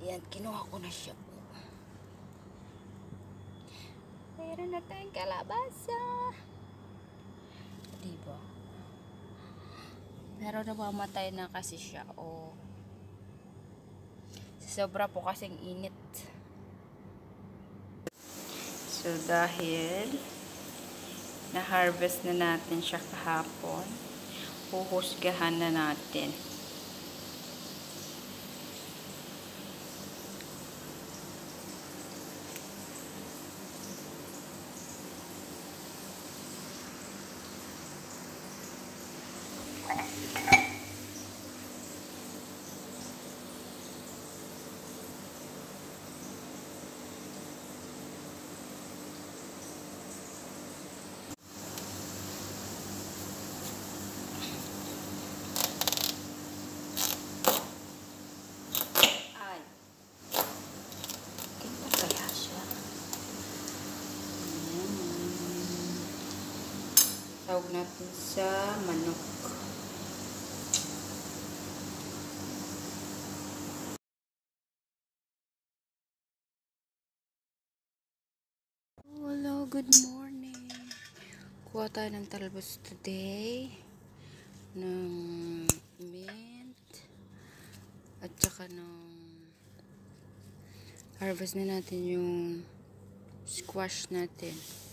Ayan, kinuha ko na siya po. Meron na tayong kalabasa. Diba? Pero namamatay na kasi siya. Oh. Sobra po kasing init. So, dahil na-harvest na natin siya kahapon, huhusgahan na natin. Tawag natin sa manok. Hello, good morning. Kuha tayo ng talbos today. Ng mint. At saka ng harvest na natin yung squash natin.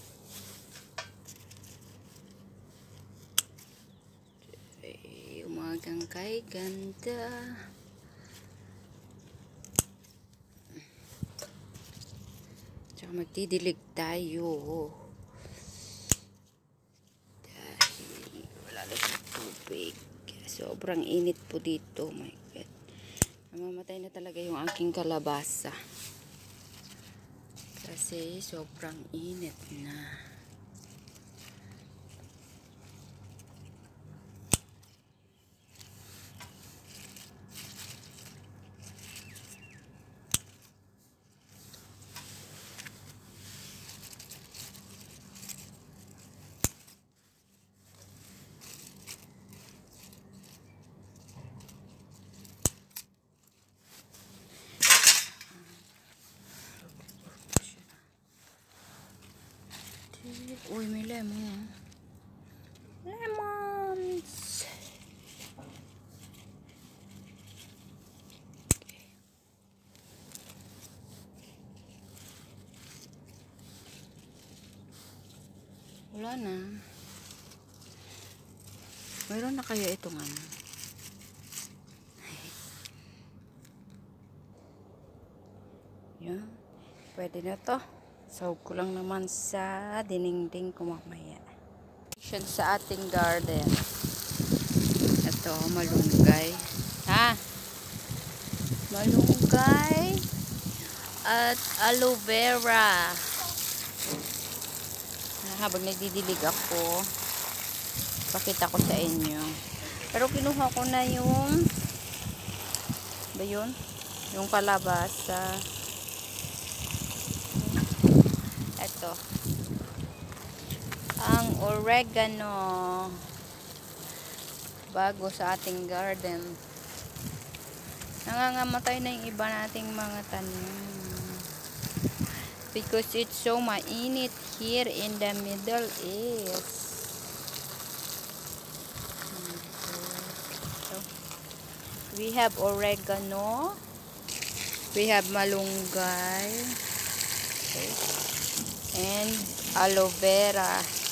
Umagang kay ganda. Tsaka magdidilig tayo. Dahil wala lang sa tubig. Sobrang init po dito. Oh my God. Namamatay na talaga yung aking kalabasa. Kasi sobrang init na. Uy, may lemon. Lemons! Okay. Wala na. Mayroon na kaya itong ano? Yan. Pwede na to. Sahog ko lang naman sa dinengdeng ko mamaya. Sa ating garden. Ito, malunggay. Ha? Malunggay. At aloe vera. Habang nagdidilig ako, pakita ko sa inyo. Pero kinuha ko na yung ba yun? Yung kalabasa. Ito. Ang oregano. Bago sa ating garden. Nangangamatay na yung iba nating mga tanim. Because it's so mainit here in the Middle East. So, we have oregano. We have malunggay. Okay. And aloe vera.